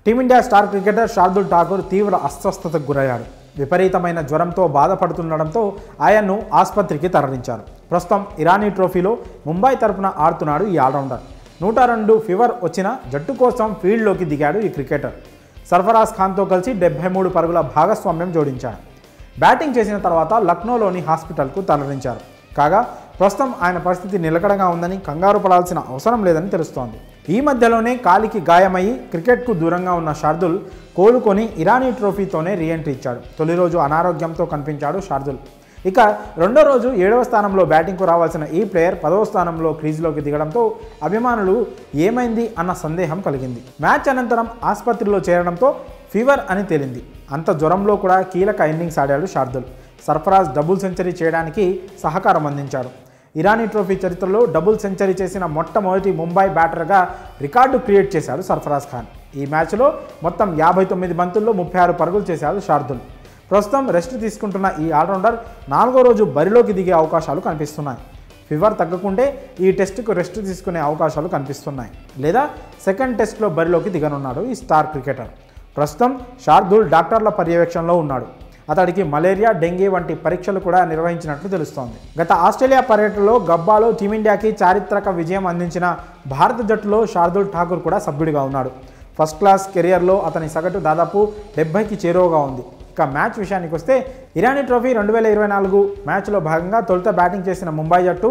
Team India star cricketer Shardul Thakur తీవ్ర అస్వస్థతకు గురయ్యాడు. విపరీతమైన జ్వరంతో బాధపడుతుండడంతో ఆయన్ను ఆసుపత్రికి తరలించారు. ప్రస్తుతం ఇరానీ ట్రోఫీలో ముంబై తరపున ఆడుతున్నాడు ఈ ఆల్రౌండర్. 102 ఫీవర్ వచ్చిన జట్టు కోసం ఫీల్డ్లోకి దిగాడు ఈ క్రికెటర్. సర్ఫరాజ్ ఖాన్తో కలిసి 73 పరుగుల భాగస్వామ్యం జోడించాడు. బ్యాటింగ్ చేసిన తర్వాత లక్నోలోని హాస్పిటల్కు తరలించారు. కాగా ప్రస్తుతం ఆయన పరిస్థితి నిలకడగా ఉందని, కంగారు పడాల్సిన అవసరం లేదని తెలుస్తోంది. ఈ మధ్యలోనే కాలికి గాయమయ్యి క్రికెట్కు దూరంగా ఉన్న శార్దుల్ కోలుకొని ఇరానీ ట్రోఫీతోనే రీఎంట్రీ ఇచ్చాడు. తొలి రోజు అనారోగ్యంతో కనిపించాడు శార్దుల్. ఇక రెండో రోజు 7వ స్థానంలో బ్యాటింగ్కు రావాల్సిన ఈ ప్లేయర్ 10వ స్థానంలో క్రీజ్లోకి దిగడంతో అభిమానులు ఏమైంది అన్న సందేహం కలిగింది. మ్యాచ్ అనంతరం ఆసుపత్రిలో చేరడంతో ఫీవర్ అని తేలింది. అంత జ్వరంలో కూడా కీలక ఇన్నింగ్స్ ఆడాడు శార్దుల్. సర్ఫరాజ్ డబుల్ సెంచరీ చేయడానికి సహకారం అందించాడు. ఇరానీ ట్రోఫీ చరిత్రలో డబుల్ సెంచరీ చేసిన మొట్టమొదటి ముంబై బ్యాటర్గా రికార్డు క్రియేట్ చేశాడు సర్ఫరాజ్ ఖాన్. ఈ మ్యాచ్లో మొత్తం 59 బంతుల్లో 36 పరుగులు చేశాడు శార్దుల్. ప్రస్తుతం రెస్ట్ తీసుకుంటున్న ఈ ఆల్రౌండర్ 4వ రోజు బరిలోకి దిగే అవకాశాలు కనిపిస్తున్నాయి. ఫీవర్ తగ్గకుంటే ఈ టెస్టుకు రెస్ట్ తీసుకునే అవకాశాలు కనిపిస్తున్నాయి. లేదా సెకండ్ టెస్ట్లో బరిలోకి దిగనున్నాడు ఈ స్టార్ క్రికెటర్. ప్రస్తుతం శార్దుల్ డాక్టర్ల పర్యవేక్షణలో ఉన్నాడు. అతడికి మలేరియా, డెంగీ వంటి పరీక్షలు కూడా నిర్వహించినట్లు తెలుస్తోంది. గత ఆస్ట్రేలియా పర్యటనలో గబ్బాలో టీమిండియాకి చారిత్రక విజయం అందించిన భారత జట్టులో శార్దుల్ ఠాకూర్ కూడా సభ్యుడిగా ఉన్నాడు. ఫస్ట్ క్లాస్ కెరియర్లో అతని సగటు దాదాపు 70కి చేరువగా ఉంది. ఇక మ్యాచ్ విషయానికి వస్తే ఇరానీ ట్రోఫీ 2024 మ్యాచ్లో భాగంగా తొలుత బ్యాటింగ్ చేసిన ముంబై జట్టు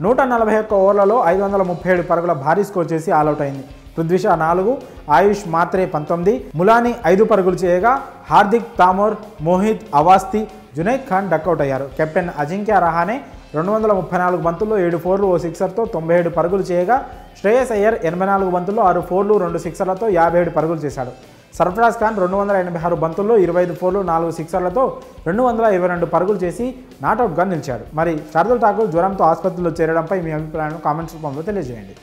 141 ఓవర్లలో 537 పరుగుల భారీ స్కోర్ చేసి ఆలౌట్ అయింది. పృథ్వీ షా 4, ఆయుష్ మాత్రే 19, ములానీ 5 పరుగులు చేయగా హార్దిక్, తామోర్, మోహిత్, అవాస్తి, జునైద్ ఖాన్ డక్అవుట్ అయ్యారు. కెప్టెన్ అజింక్య రహానే 234 బంతుల్లో 7 ఫోర్లు, ఓ సిక్సర్తో 97 పరుగులు చేయగా శ్రేయస్ అయ్యర్ 84 బంతుల్లో 6 ఫోర్లు, 2 సిక్సర్లతో 57 పరుగులు చేశాడు. సర్ఫరాజ్ ఖాన్ 286 బంతుల్లో 25 ఫోర్లు, 4 సిక్సర్లతో 222 పరుగులు చేసి నాట్అవుట్గా నిలిచాడు. మరి శార్దుల్ ఠాకూర్ జ్వరంతో ఆసుపత్రిలో చేరడంపై మీ అభిప్రాయాలను కామెంట్స్ రూపంలో తెలియజేయండి.